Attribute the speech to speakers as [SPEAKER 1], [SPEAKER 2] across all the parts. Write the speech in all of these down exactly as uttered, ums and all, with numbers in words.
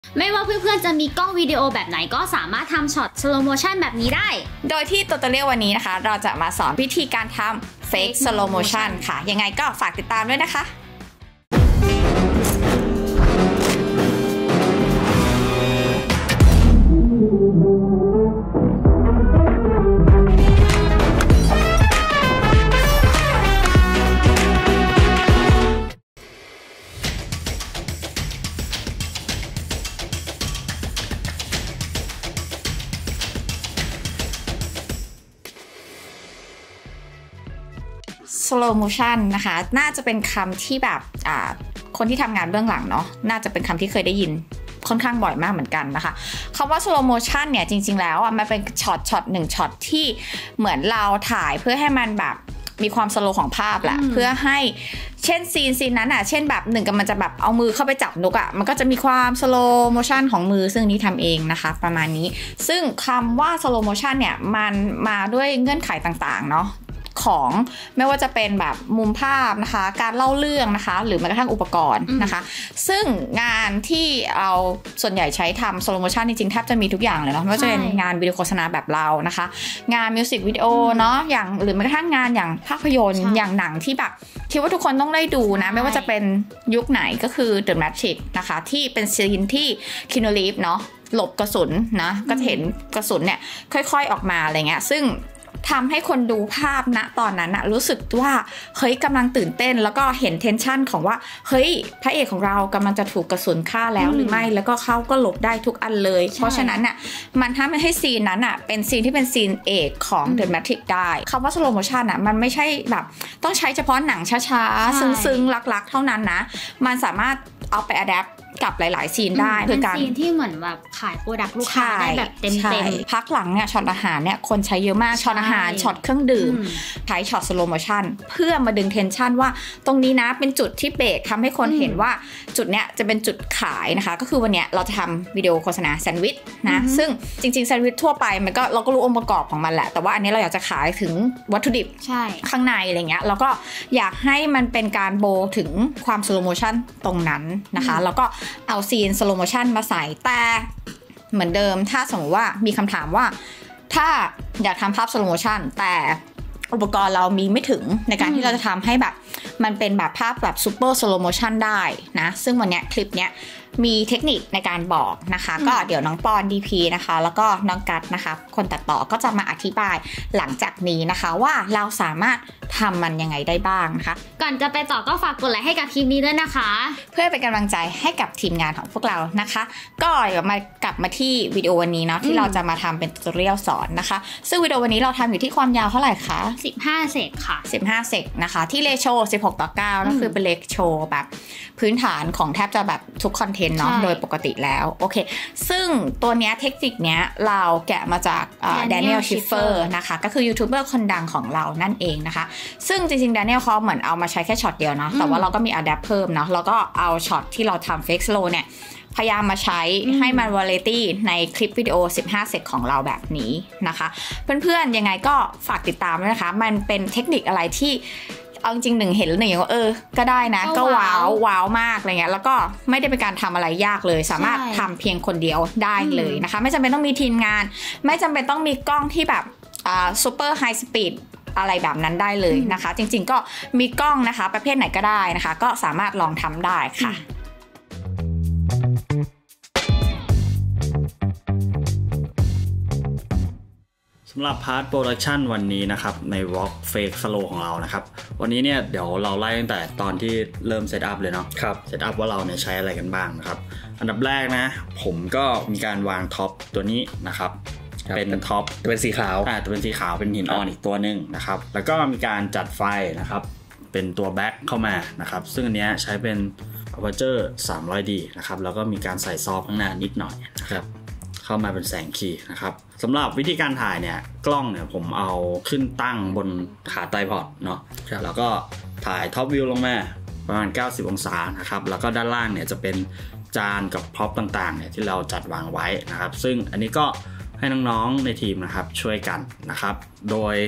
[SPEAKER 1] ไม่ว่าเพื่อนๆจะมีกล้องวิดีโอแบบไหนก็สามารถทำช็อตสโลโมชันแบบนี้ได้
[SPEAKER 2] โดยที่ตัวตัวเรียกวันนี้นะคะเราจะมาสอนวิธีการทำ Fake Slow Motion ค่ะยังไงก็ฝากติดตามด้วยนะคะslow motion นะคะน่าจะเป็นคำที่แบบอ่าคนที่ทำงานเบื้องหลังเนาะน่าจะเป็นคำที่เคยได้ยินค่อนข้างบ่อยมากเหมือนกันนะคะคำว่า slow motion เนี่ยจริงๆแล้วอ่ะมันเป็นช็อตช็อตหนึ่งช็อตที่เหมือนเราถ่ายเพื่อให้มันแบบมีความสโลว์ของภาพแหละเพื่อให้เช่นซีนซีนนั้นอ่ะเช่นแบบหนึ่งกับมันจะแบบเอามือเข้าไปจับนกอ่ะมันก็จะมีความสโลว์โมชันของมือซึ่งนี้ทำเองนะคะประมาณนี้ซึ่งคำว่าสโลว์โมชันเนี่ยมันมาด้วยเงื่อนไขต่างๆเนาะของไม่ว่าจะเป็นแบบมุมภาพนะคะการเล่าเรื่องนะคะหรือแม้กระทั่งอุปกรณ์นะคะซึ่งงานที่เราส่วนใหญ่ใช้ทำ slow motion จริงๆแทบจะมีทุกอย่างเลยเนาะไม่ว่าจะเป็นงานวิดีโอโฆษณาแบบเรานะคะงานมิวสิกวิดีโอเนาะอย่างหรือแม้กระทั่งงานอย่างภาพยนตร์อย่างหนังที่แบบคิดว่าทุกคนต้องได้ดูนะไม่ว่าจะเป็นยุคไหนก็คือ The Matrix นะคะที่เป็นซีนที่คีนูรีฟเนาะหลบกระสุนนะก็เห็นกระสุนเนี่ยค่อยๆออกมาอะไรเงี้ยซึ่งทำให้คนดูภาพณตอนนั้นอะรู้สึกว่าเฮ้ยกำลังตื่นเต้นแล้วก็เห็นเทนชันของว่าเฮ้ยพระเอกของเรากำลังจะถูกกระสุนฆ่าแล้วหรือไม่แล้วก็เขาก็หลบได้ทุกอันเลยเพราะฉะนั้นอะมันทำให้ซีนนั้นอะเป็นซีนที่เป็นซีนเอกของ The Matrix ได้คำว่า slow motion อะมันไม่ใช่แบบต้องใช้เฉพาะหนังช้าๆซึ้งๆลักๆเท่านั้นนะมันสามารถเอาไป adaptกับหลายๆซีนได้
[SPEAKER 1] คือการซีนที่เหมือนแบบขายโปรดักต์ลูกค้าได้แบบเต็มๆ
[SPEAKER 2] พักหลังเนี่ยช็อตอาหารเนี่ยคนใช้เยอะมากช็อตอาหารช็อตเครื่องดื่มใช้ช็อตสโลโมชั่นเพื่อมาดึงเทนชันว่าตรงนี้นะเป็นจุดที่เบรกทำให้คนเห็นว่าจุดเนี้ยจะเป็นจุดขายนะคะก็คือวันเนี้ยเราจะทำวิดีโอโฆษณาแซนด์วิชนะซึ่งจริงๆแซนด์วิชทั่วไปมันก็เราก็รู้องค์ประกอบของมันแหละแต่ว่าอันนี้เราอยากจะขายถึงวัตถุดิบข้างในอะไรเงี้ยแล้วก็อยากให้มันเป็นการโบถึงความสโลโมชั่นตรงนั้นนะคะแล้วก็เอาซีนสโลโมชันมาใส่แต่เหมือนเดิมถ้าสมมติว่ามีคำถามว่าถ้าอยากทำภาพสโลโมชันแต่อุปกรณ์เรามีไม่ถึงในการที่เราจะทำให้แบบมันเป็นแบบภาพแบบซูเปอร์สโลโมชันได้นะซึ่งวันนี้คลิปเนี้ยมีเทคนิคในการบอกนะคะก็เดี๋ยวน้องปอน ดี พี นะคะแล้วก็น้องกัดนะคะคนตัดต่อก็จะมาอธิบายหลังจากนี้นะคะว่าเราสามารถทำมันยังไงได้บ้างนะคะ
[SPEAKER 1] ก่อนจะไปต่อก็ฝากกดไลค์ให้กับคลิปนี้ด้วยนะคะ
[SPEAKER 2] เพื่อเป็นกำลังใจให้กับทีมงานของพวกเรานะคะก็เดี๋ยวมากลับมาที่วิดีโอวันนี้เนาะที่เราจะมาทำเป็นทูตอเรียลสอนนะคะซึ่งวิดีโอวันนี้เราทำอยู่ที่ความยาวเท่าไหร่คะ
[SPEAKER 1] สิบห้าเซกค่ะ
[SPEAKER 2] สิบห้าเซกนะคะที่เรโชสิบหกต่อเก้านั่นคือเป็นเรโชแบบพื้นฐานของแทบจะแบบทุกคอนเทนต์เนาะโดยปกติแล้วโอเคซึ่งตัวเนี้ยเทคนิคเนี้ยเราแกะมาจากแดเนียลชิฟเฟอร์นะคะก็คือยูทูบเบอร์คนดังของเรานั่นเองนะคะซึ่งจริงๆแดเนียลเขาเหมือนเอามาใช้แค่ช็อตเดียวเนาะแต่ว่าเราก็มีอะแดปเพิ่มเนาะแล้วก็เอาช็อตที่เราทำเฟกสโลเนี่ยพยายามมาใช้ให้มันวาไรตี้ในคลิปวิดีโอสิบห้าเซกของเราแบบนี้นะคะเพื่อนๆยังไงก็ฝากติดตามด้วยนะคะมันเป็นเทคนิคอะไรที่เอาจริงหนึ่งเห็นแล้วหนึ่งอย่างว่าเออก็ได้นะก็ว้าวว้าวมากอะไรเงี้ยแล้วก็ไม่ได้เป็นการทำอะไรยากเลยสามารถทำเพียงคนเดียวได้เลยนะคะไม่จำเป็นต้องมีทีมงานไม่จำเป็นต้องมีกล้องที่แบบอ่าซูเปอร์ไฮสปีดอะไรแบบนั้นได้เลยนะคะจริงๆก็มีกล้องนะคะประเภทไหนก็ได้นะคะก็สามารถลองทำได้ค่ะ
[SPEAKER 3] สำหรับพาร์ทโปรดักชันวันนี้นะครับใน Vlog Fake Slow ของเรานะครับวันนี้เนี่ยเดี๋ยวเราไล่ตั้งแต่ตอนที่เริ่มเซตอัพเลยเนาะครับเซตอัพว่าเราเนี่ยใช้อะไรกันบ้างนะครับอันดับแรกนะผมก็มีการวางท็อปตัวนี้นะครับเป็นท็อป
[SPEAKER 4] เป็นสีขาว
[SPEAKER 3] อ่าตัวเป็นสีขาวเป็นหินอ่อนอีกตัวนึงนะครับแล้วก็มีการจัดไฟนะครับเป็นตัวแบ็คเข้ามานะครับซึ่งอันเนี้ยใช้เป็น Aperture สามร้อยดี นะครับแล้วก็มีการใส่ซอฟข้างหน้านิดหน่อยนะครับเข้ามาเป็นแสงคีย์นะครับสำหรับวิธีการถ่ายเนี่ยกล้องเนี่ยผมเอาขึ้นตั้งบนขาไตรพอดเนาะแล้วก็ถ่ายท็อปวิวลงมาประมาณเก้าสิบองศานะครับแล้วก็ด้านล่างเนี่ยจะเป็นจานกับพร็อพต่างๆเนี่ยที่เราจัดวางไว้นะครับซึ่งอันนี้ก็ให้น้องๆในทีมนะครับช่วยกันนะครับโดย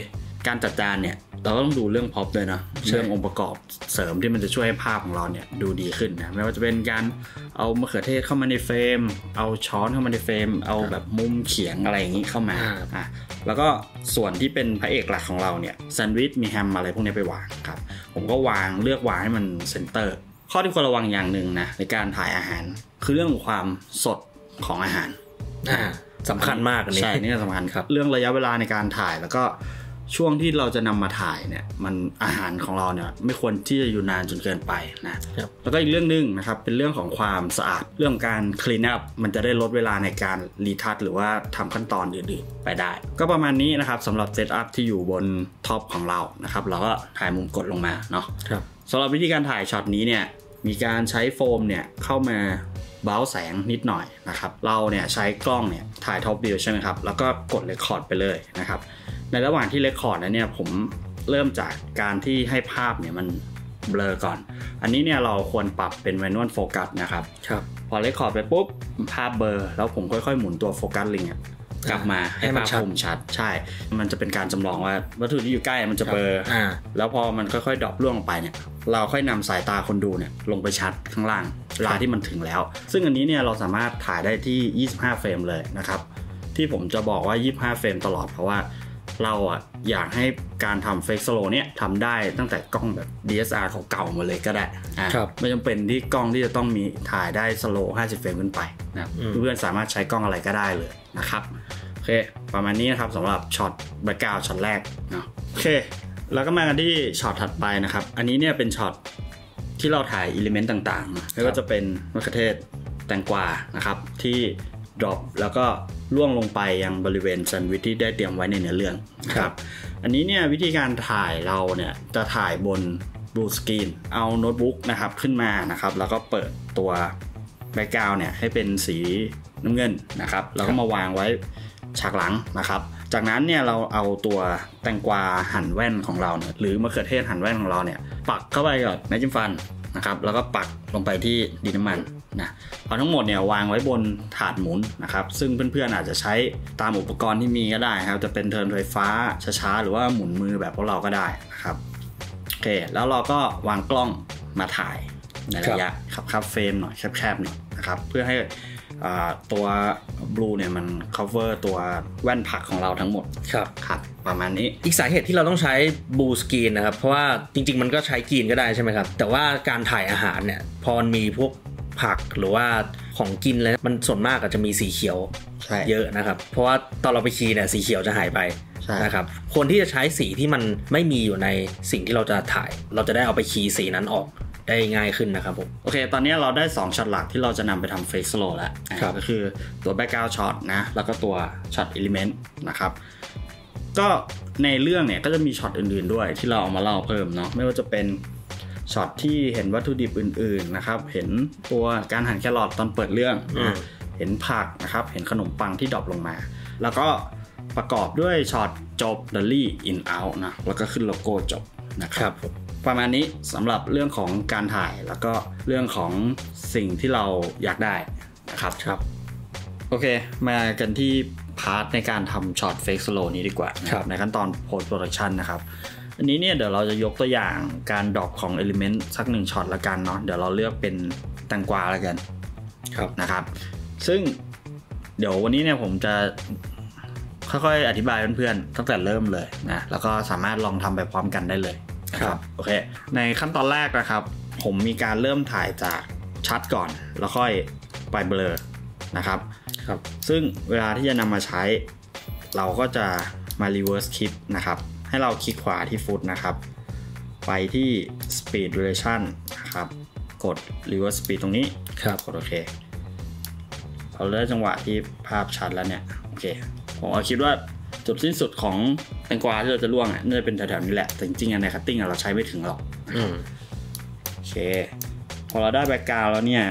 [SPEAKER 3] การจัดจานเนี่ยเราก็ต้องดูเรื่องพ็อปด้วยเนาะเรื่ององค์ประกอบเสริมที่มันจะช่วยให้ภาพของเราเนี่ยดูดีขึ้นนะไม่ว่าจะเป็นการเอามะเขือเทศเข้ามาในเฟรมเอาช้อนเข้ามาในเฟรมเอาแบบมุมเขียงอะไรอย่างนี้เข้ามาอ่ะแล้วก็ส่วนที่เป็นพระเอกหลักของเราเนี่ยแซนด์วิชมีแฮมอะไรพวกนี้ไปวางครับผมก็วางเลือกวางให้มันเซนเตอร์ข้อที่ควรระวังอย่างหนึ่งนะในการถ่ายอาหารคือเรื่องความสดของอาหาร
[SPEAKER 4] สำคัญมากอันนี้
[SPEAKER 3] ใช่นี่สำคัญครับเรื่องระยะเวลาในการถ่ายแล้วก็ช่วงที่เราจะนำมาถ่ายเนี่ยมันอาหารของเราเนี่ยไม่ควรที่จะอยู่นานจนเกินไปนะแล้วก็อีกเรื่องนึงนะครับเป็นเรื่องของความสะอาดเรื่องการคลีนอัพมันจะได้ลดเวลาในการรีทัชหรือว่าทำขั้นตอนอื่นๆไปได้ก็ประมาณนี้นะครับสำหรับเซตอัพที่อยู่บนท็อปของเรานะครับเราก็ถ่ายมุมกดลงมาเนาะสำหรับวิธีการถ่ายช็อตนี้เนี่ยมีการใช้โฟมเนี่ยเข้ามาเบาแสงนิดหน่อยนะครับเราเนี่ยใช้กล้องเนี่ยถ่ายท็อปวิวใช่ไหมครับแล้วก็กดเรคคอร์ดไปเลยนะครับในระหว่างที่เรคคอร์ดนะเนี่ยผมเริ่มจากการที่ให้ภาพเนี่ยมันเบลอก่อนอันนี้เนี่ยเราควรปรับเป็นแมนนวลโฟกัสนะครับครับพอเรคคอร์ดไปปุ๊บภาพเบลอแล้วผมค่อยๆหมุนตัวโฟกัสลิงก์กลับมาให้ภาพคมชัดใช่มันจะเป็นการจำลองว่าวัตถุที่อยู่ใกล้มันจะเบลอแล้วพอมันค่อยๆดรอปล่วงลงไปเนี่ยเราค่อยนำสายตาคนดูเนี่ยลงไปชัดข้างล่างเวลาที่มันถึงแล้วซึ่งอันนี้เนี่ยเราสามารถถ่ายได้ที่ยี่สิบห้าเฟรมเลยนะครับที่ผมจะบอกว่ายี่สิบห้าเฟรมตลอดเพราะว่าเราอ่ะอยากให้การทำเฟกสโลเนี่ยทำได้ตั้งแต่กล้องแบบ ดี เอส อาร์ เก่าๆมาเลยก็ได้ไม่จำเป็นที่กล้องที่จะต้องมีถ่ายได้สโลห้าสิบเฟรมขึ้นไปนะเพื่อนสามารถใช้กล้องอะไรก็ได้เลยนะครับโอเคประมาณนี้นะครับสำหรับช็อตแบ็คกราวด์ช็อตแรกเนาะโอเคแล้วก็มากันที่ช็อตถัดไปนะครับอันนี้เนี่ยเป็นช็อตที่เราถ่ายอิเลเมนต์ต่างๆไม่ว่าจะเป็นมะเขือเทศแตงกวานะครับที่ดรอปแล้วก็ล่วงลงไปยังบริเวณแซนด์วิชที่ได้เตรียมไว้ในเนื้อเรื่องครับอันนี้เนี่ยวิธีการถ่ายเราเนี่ยจะถ่ายบนบลูสกรีนเอาโน้ตบุ๊กนะครับขึ้นมานะครับแล้วก็เปิดตัวแบ็คกราวด์เนี่ยให้เป็นสีน้ำเงินนะครับแล้วก็มาวางไว้ฉากหลังนะครับจากนั้นเนี่ยเราเอาตัวแตงกวาหั่นแว่นของเราเนี่ยหรือมะเขือเทศหั่นแว่นของเราเนี่ยปักเข้าไปกับไม้จิ้มฟันนะครับแล้วก็ปักลงไปที่ดินน้ำมันนะเอาทั้งหมดเนี่ยวางไว้บนถาดหมุนนะครับซึ่งเพื่อนๆอาจจะใช้ตามอุปกรณ์ที่มีก็ได้ครับจะเป็นเทิร์นไฟฟ้าช้าๆหรือว่าหมุนมือแบบพวกเราก็ได้นะครับโอเคแล้วเราก็วางกล้องมาถ่ายในระยะคับๆเฟรมหน่อยแคบๆหน่อยนะครับเพื่อให้ตัวบลูเนี่ยมัน cover ตัวแว่นผักของเราทั้งหมดครับครับประมาณนี้
[SPEAKER 4] อีกสาเหตุที่เราต้องใช้บลูสกรีนนะครับเพราะว่าจริงๆมันก็ใช้กรีนก็ได้ใช่ไหมครับแต่ว่าการถ่ายอาหารเนี่ยพอมันมีพวกผักหรือว่าของกินแล้วมันส่วนมากอาจจะมีสีเขียวเยอะนะครับเพราะว่าตอนเราไปคีย์เนี่ยสีเขียวจะหายไปนะครับควรที่จะใช้สีที่มันไม่มีอยู่ในสิ่งที่เราจะถ่ายเราจะได้เอาไปคีย์สีนั้นออกได้ง่ายขึ้นนะครับผม
[SPEAKER 3] โอเคตอนนี้เราได้สองช็อตหลักที่เราจะนำไปทำเฟกสโลแล้วก็คือตัวแบ็คกราวด์ช็อตนะแล้วก็ตัวช็อตเอลิเมนต์นะครับก็ในเรื่องเนี่ยก็จะมีช็อตอื่นๆด้วยที่เราเอามาเล่าเพิ่มเนาะไม่ว่าจะเป็นช็อตที่เห็นวัตถุดิบอื่นๆนะครับเห็นตัวการหั่นแครอทตอนเปิดเรื่องนะเห็นผักนะครับเห็นขนมปังที่ดรอปลงมาแล้วก็ประกอบด้วยช็อตจบ Dolly in out นะแล้วก็ขึ้นโลโก้จบนะครับประมาณนี้สำหรับเรื่องของการถ่ายแล้วก็เรื่องของสิ่งที่เราอยากได้นะครับครับโอเคมากันที่พาร์ทในการทำช็อตเฟกสโลนี้ดีกว่านะครับในขั้นตอน post production นะครับอันนี้เนี่ยเดี๋ยวเราจะยกตัวอย่างการดรอปของ element สักหนึ่งช็อตละกันเนาะเดี๋ยวเราเลือกเป็นแตงกวาละกันครับนะครับซึ่งเดี๋ยววันนี้เนี่ยผมจะค่อยๆอธิบายเพื่อนๆตั้งแต่เริ่มเลยนะแล้วก็สามารถลองทำไปพร้อมกันได้เลยครับโอเคในขั้นตอนแรกนะครับผมมีการเริ่มถ่ายจากชัดก่อนแล้วค่อยไปเบลอนะครับครับซึ่งเวลาที่จะนำมาใช้เราก็จะมา reverse clip นะครับให้เราคลิกขวาที่ฟุตนะครับไปที่ speed relation นะครับกด reverse speed ตรงนี้ครับกดโอเคพอได้จังหวะที่ภาพชัดแล้วเนี่ยโอเคผมคิดว่าจุดสิ้นสุดของแตงกวาที่เราจะล่วงอ่ะน่าจะเป็นแถวๆนี้แหละแต่จริงๆในคัตติ้งเราใช้ไม่ถึงหรอกโอเคพอเราได้แบ็คกราวด์แล้วเนี่ย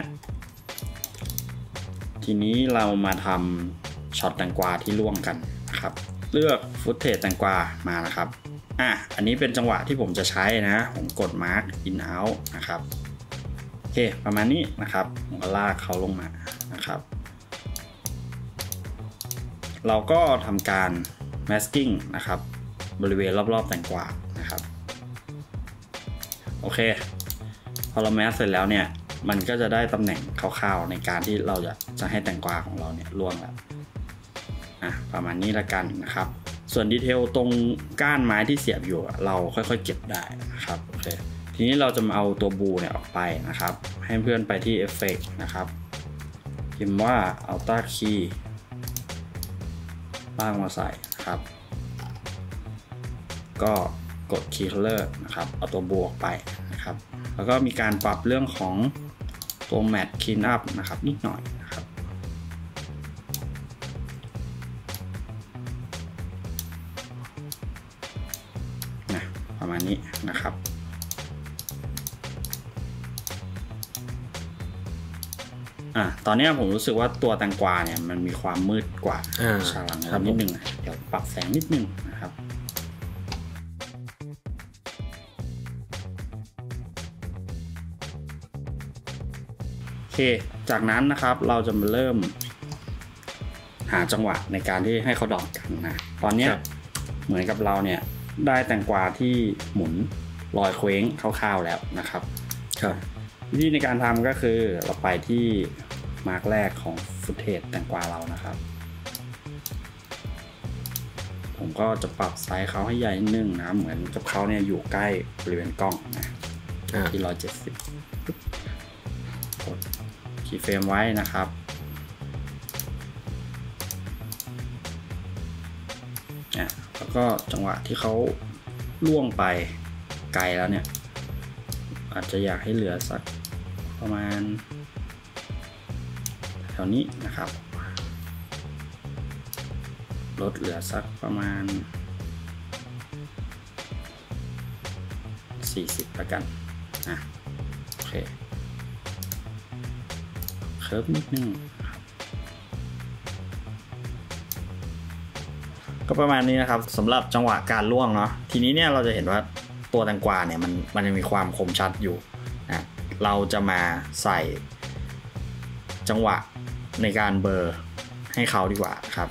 [SPEAKER 3] ทีนี้เรามาทำช็อตแตงกวาที่ล่วงกันนะครับเลือกฟุตเทจแตงกวามานะครับอ่ะอันนี้เป็นจังหวะที่ผมจะใช้นะผมกด mark in out นะครับโอเคประมาณนี้นะครับผมก็ลากเขาลงมานะครับเราก็ทำการ masking นะครับบริเวณรอบๆแตงกวานะครับโอเคพอเราแมสเสร็จแล้วเนี่ยมันก็จะได้ตำแหน่งคร่าวๆในการที่เราจะจะให้แตงกวาของเราเนี่ยร่วงแล้วอ่ะประมาณนี้ละกันนะครับส่วนดีเทลตรงก้านไม้ที่เสียบอยู่เราค่อยๆเก็บได้นะครับโอเคทีนี้เราจะมาเอาตัวบูเนี่ยออกไปนะครับให้เพื่อนไปที่เอฟเฟกต์นะครับพิมพ์ว่า Alta Key ล่างมาใส่นะครับก็กด Key Color นะครับเอาตัวบูออกไปนะครับแล้วก็มีการปรับเรื่องของตัว Matte Clean Up นะครับนิดหน่อยนะครับนะประมาณนี้นะครับอ่ะตอนนี้ผมรู้สึกว่าตัวแตงกวาเนี่ยมันมีความมืดกว่าฉากหลังนิดนึงเดี๋ยวปรับแสงนิดนึงนะครับโอเคจากนั้นนะครับเราจะมาเริ่มหาจังหวะในการที่ให้เขาดอกกันนะตอนนี้เหมือนกับเราเนี่ยได้แตงกวาที่หมุนลอยเคว้งคร่าวๆแล้วนะครับครับวิธีในการทำก็คือเราไปที่มาร์กแรกของฟุตเทจแตงกวาเรานะครับผมก็จะปรับไซส์เขาให้ใหญ่นิดนึงนะเหมือนกับเขาเนี่ยอยู่ใกล้บริเวณกล้องนะที่หนึ่งร้อยเจ็ดสิบกดคีย์เฟรมไว้นะครับอ่ะแล้วก็จังหวะที่เขาล่วงไปไกลแล้วเนี่ยอาจจะอยากให้เหลือสักประมาณแถวนี้นะครับลดเหลือสักประมาณสี่สิบละกันนะโอเคเคิร์ฟนิดนึงก็ประมาณนี้นะครับสำหรับจังหวะการล่วงเนาะทีนี้เนี่ยเราจะเห็นว่าตัวแตงกวาเนี่ยมันมันยังมีความคมชัดอยู่นะเราจะมาใส่จังหวะในการเบลอให้เขาดีกว่าครับ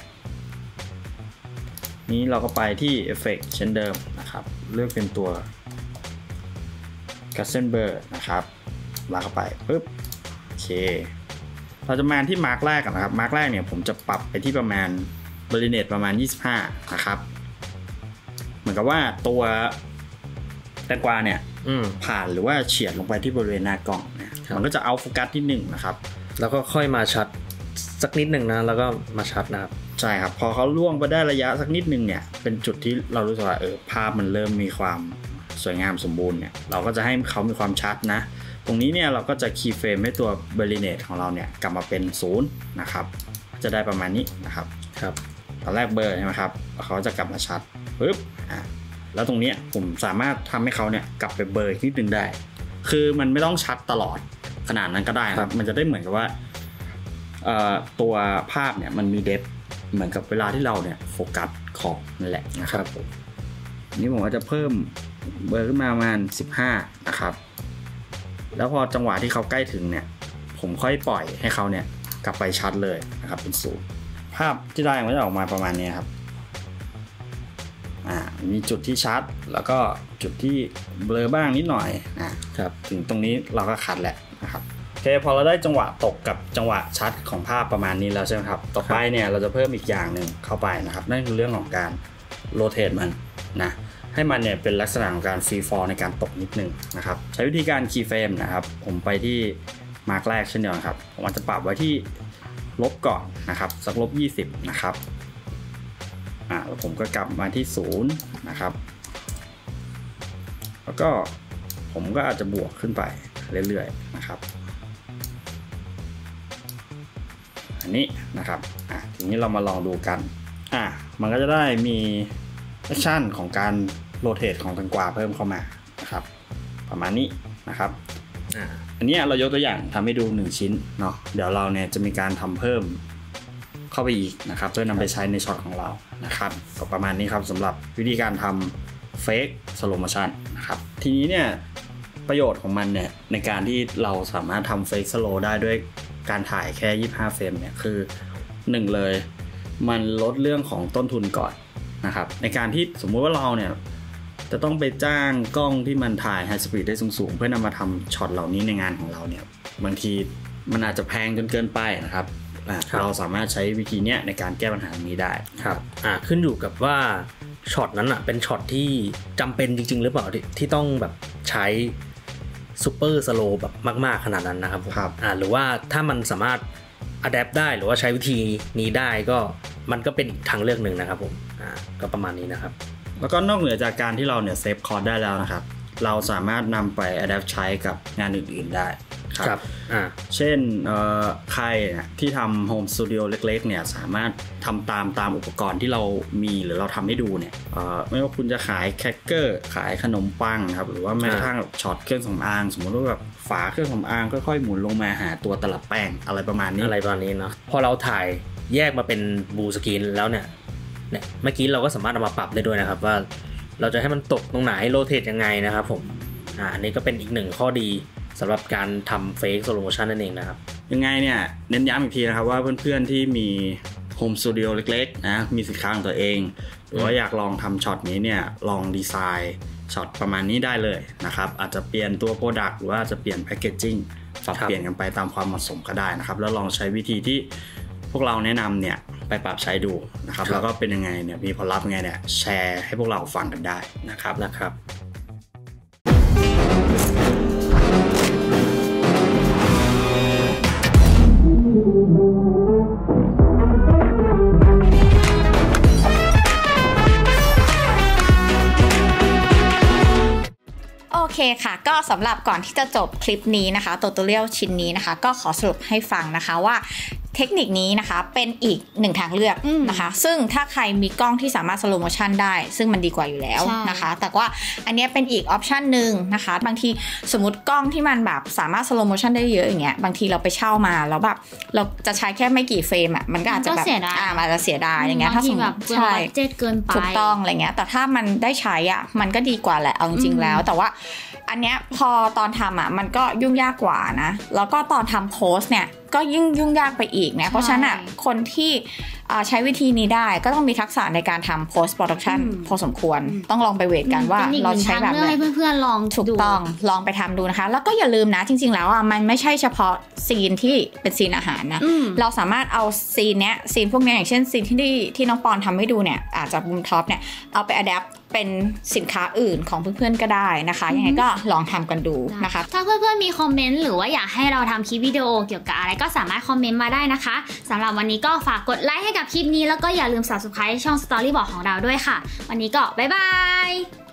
[SPEAKER 3] นี้เราก็ไปที่เอฟเฟกต์เช่นเดิมนะครับเลือกเป็นตัว Gaussian Blur นะครับลากเข้าไปปึ๊บโอเคเราจะมาที่มาร์กแรกกันนะครับมาร์กแรกเนี่ยผมจะปรับไปที่ประมาณบริเนตประมาณยี่สิบห้านะครับเหมือนกับว่าตัวแตงกวาเนี่ยผ่านหรือว่าเฉียดลงไปที่บริเวณหน้ากล้องนะมันก็จะเอาโฟกัสที่หนึ่งนะครับ
[SPEAKER 4] แล้วก็ค่อยมาชัดสักนิดหนึ่งนะแล้วก็มาชัดนะครับ
[SPEAKER 3] ใช่ครับพอเขาล่วงไปได้ระยะสักนิดนึงเนี่ยเป็นจุดที่เรารู้สึกว่าเออภาพมันเริ่มมีความสวยงามสมบูรณ์เนี่ยเราก็จะให้เขามีความชัดนะตรงนี้เนี่ยเราก็จะคีย์เฟรมให้ตัวเบอร์ลิเนตของเราเนี่ยกลับมาเป็นศูนย์นะครับจะได้ประมาณนี้นะครับ
[SPEAKER 4] ครับ
[SPEAKER 3] ตอนแรกเบอร์ใช่ไหมครับเขาจะกลับมาชัดปึ๊บอ่ะแล้วตรงนี้ผมสามารถทำให้เขาเนี่ยกลับไปเบอร์นิดนึงได้คือมันไม่ต้องชัดตลอดขนาดนั้นก็ได้ครับมันจะได้เหมือนกับว่าตัวภาพเนี่ยมันมีเดปเหมือนกับเวลาที่เราเนี่ยโฟกัสขอบนั่นแหละนะครับนี่ผมก็จะเพิ่มเบอร์ขึ้นมาประมาณสิบห้านะครับแล้วพอจังหวะที่เขาใกล้ถึงเนี่ยผมค่อยปล่อยให้เขาเนี่ยกลับไปชัดเลยนะครับเป็นศูนย์ภาพที่ได้มันจะออกมาประมาณนี้ครับอ่ามีจุดที่ชัดแล้วก็จุดที่เบลอบ้างนิดหน่อยนะครับถึงตรงนี้เราก็คัดแหละนะครับโอเคพอเราได้จังหวะตกกับจังหวะชัดของภาพประมาณนี้แล้วใช่ไหมครับต่อไปเนี่ยเราจะเพิ่มอีกอย่างหนึ่งเข้าไปนะครับนั่นคือเรื่องของการโรเตทมันนะให้มันเนี่ยเป็นลักษณะของการฟรีฟอลในการตกนิดนึงนะครับใช้วิธีการคีย์เฟรมนะครับผมไปที่มาร์กแรกเช่นเดียวกันครับผมอาจจะปรับไว้ที่ลบก่อนนะครับสักลบยี่สิบนะครับอ่าแล้วผมก็กลับมาที่ศูนย์นะครับแล้วก็ผมก็อาจจะบวกขึ้นไปเรื่อยๆนะครับอันนี้นะครับอ่ะทีนี้เรามาลองดูกันอ่ะมันก็จะได้มีแอคชั่นของการโรเตทของแตงกวาเพิ่มเข้ามานะครับประมาณนี้นะครับอ่าอันนี้เรายกตัวอย่างทำให้ดูหนึ่งชิ้นเนาะเดี๋ยวเราเนี่ยจะมีการทำเพิ่มเข้าไปอีกนะครับเพื่อนำไปใช้ในช็อตของเรานะครับก็ประมาณนี้ครับสำหรับวิธีการทำเฟกสโลโมชันนะครับทีนี้เนี่ยประโยชน์ของมันเนี่ยในการที่เราสามารถทำเฟกสโลได้ด้วยการถ่ายแค่ยี่สิบห้าเฟรมเนี่ยคือหนึ่งเลยมันลดเรื่องของต้นทุนก่อนนะครับในการที่สมมุติว่าเราเนี่ยจะต้องไปจ้างกล้องที่มันถ่ายไฮสปีดได้สูงๆเพื่อนำมาทำช็อตเหล่านี้ในงานของเราเนี่ยบางทีมันอาจจะแพงจนเกินไปนะครับเราสามารถใช้วิธีนี้ในการแก้ปัญหานี้ได้
[SPEAKER 4] ครับอ่าขึ้นอยู่กับว่าช็อตนั้นอ่ะเป็นช็อตที่จำเป็นจริงๆหรือเปล่าที่ที่ต้องแบบใช้ซูเปอร์สโลว์แบบมากๆขนาดนั้นนะครับ
[SPEAKER 3] ครับ
[SPEAKER 4] อ่าหรือว่าถ้ามันสามารถอะแดปได้หรือว่าใช้วิธีนี้ได้ก็มันก็เป็นทางเลือกหนึ่งนะครับผมอ่าก็ประมาณนี้นะครับ
[SPEAKER 3] แล้วก็นอกเหนือจากการที่เราเนี่ยเซฟคอร์สได้แล้วนะครับเราสามารถนำไปอะแดปใช้กับงานอื่นๆได้
[SPEAKER 4] ครับอ่า
[SPEAKER 3] เช่นเอ่อใครที่ทำโฮมสตูดิโอเล็กๆเนี่ยสามารถทำตามตามอุปกรณ์ที่เรามีหรือเราทำให้ดูเนี่ยเอ่อไม่ว่าคุณจะขายแครกเกอร์ขายขนมปังครับหรือว่าแม้กระทั่งช็อตเครื่องสำอางสมมติว่าแบบฝาเครื่องสำอางค่อยๆหมุนลงมาหาตัวตลับแป้งอะไรประมาณนี้
[SPEAKER 4] อะไรประมาณนี้เนาะพอเราถ่ายแยกมาเป็นบูสกรีนแล้วเนี่ยเนี่ยเมื่อกี้เราก็สามารถเอามาปรับได้ด้วยนะครับว่าเราจะให้มันตกตรงไหนโรเทตยังไงนะครับผมอ่าอันนี้ก็เป็นอีกหนึ่งข้อดีสำหรับการทำเฟกโซลูชันนั่นเองนะครับ
[SPEAKER 3] ยังไงเนี่ยเน้นย้ำอีกทีนะครับว่าเพื่อนๆที่มีโฮมสตูดิโอเล็กๆนะมีสินค้าของตัวเองหรือว่าอยากลองทำช็อตนี้เนี่ยลองดีไซน์ช็อตประมาณนี้ได้เลยนะครับอาจจะเปลี่ยนตัวโปรดักต์หรือว่าจะเปลี่ยนแพคเกจจิ้งปรับเปลี่ยนกันไปตามความเหมาะสมก็ได้นะครับแล้วลองใช้วิธีที่พวกเราแนะนำเนี่ยไปปรับใช้ดูนะครับแล้วก็เป็นยังไงเนี่ยมีผลลัพธ์ยังไงเนี่ยแชร์ให้พวกเราฟังกันได้นะครับ
[SPEAKER 4] นะครับ
[SPEAKER 2] โอเคค่ะก็สำหรับก่อนที่จะจบคลิปนี้นะคะตัวตัวเรียลชิ้นนี้นะคะก็ขอสรุปให้ฟังนะคะว่าเทคนิคนี้นะคะเป็นอีกหนึ่งทางเลือกนะคะซึ่งถ้าใครมีกล้องที่สามารถสโลว์โมชั่นได้ซึ่งมันดีกว่าอยู่แล้วนะคะแต่ว่าอันนี้เป็นอีกออปชันหนึ่งนะคะบางทีสมมติกล้องที่มันแบบสามารถสโลว์โมชั่นได้เยอะอย่างเงี้ยบางทีเราไปเช่ามาแล้วแบบเราจะใช้แค่ไม่กี่เฟรมอ่ะมันก็อาจจะแบบอ่ามันจะเสียดายอย่างเงี้ยถ้าสมมติ
[SPEAKER 1] ใช่เจ็ดเกินไป
[SPEAKER 2] ถูกต้องอะไรเงี้ยแต่ถ้ามันได้ใช้อ่ะมันก็ดีกว่าแหละเอาจริงๆแล้วแต่ว่าอันเนี้ยพอตอนทำอ่ะมันก็ยุ่งยากกว่านะแล้วก็ตอนทำโพสเนี่ยก็ยิ่งยุ่งยากไปอีกนะเพราะฉะนั้นอ่ะคนที่ใช้วิธีนี้ได้ก็ต้องมีทักษะในการทำ post production พอสมควรต้องลองไปเวทกันว่าเราใช้แบบไหน
[SPEAKER 1] ให้เพื่อนๆลอง
[SPEAKER 2] ถูกต้องลองไปทำดูนะคะแล้วก็อย่าลืมนะจริงๆแล้วอ่ะมันไม่ใช่เฉพาะซีนที่เป็นซีนอาหารนะเราสามารถเอาซีนเนี้ยซีนพวกนี้อย่างเช่นซีนที่ที่น้องปอนทำให้ดูเนี่ยอาจจะมุมท็อปเนี่ยเอาไป adapt เป็นสินค้าอื่นของเพื่อนๆก็ได้นะคะยังไงก็ลองทำกันดูนะคะ
[SPEAKER 1] ถ้าเพื่อนๆมีคอมเมนต์หรือว่าอยากให้เราทำคลิปวิดีโอเกี่ยวกับอะไรก็สามารถคอมเมนต์มาได้นะคะสำหรับวันนี้ก็ฝากกดไลค์ให้กับคลิปนี้แล้วก็อย่าลืม Subscribe ช่อง Storyboard ของเราด้วยค่ะวันนี้ก็บ๊ายบาย